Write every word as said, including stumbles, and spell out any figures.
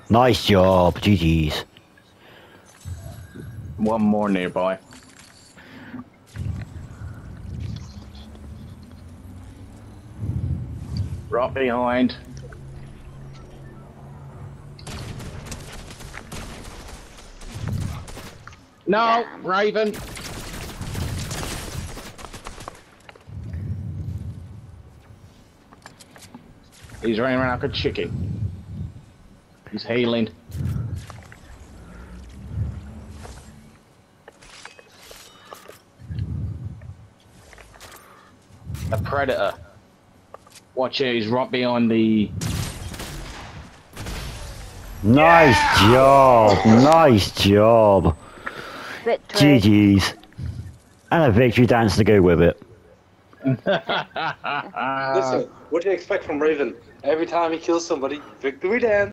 Nice job. G G's. One more nearby. Right behind. No, Damn. Raven. He's running around like a chicken. He's healing. A predator. Watch out, he's right behind the... Nice Yeah! job. Nice job. Victory. G G's. And a victory dance to go with it. Listen, what do you expect from Raven? Every time he kills somebody, victory dance.